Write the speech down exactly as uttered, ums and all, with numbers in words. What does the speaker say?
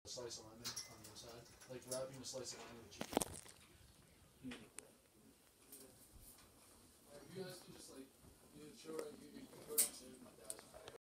slice of lemon on the inside, like wrapping a slice of lemon with cheese.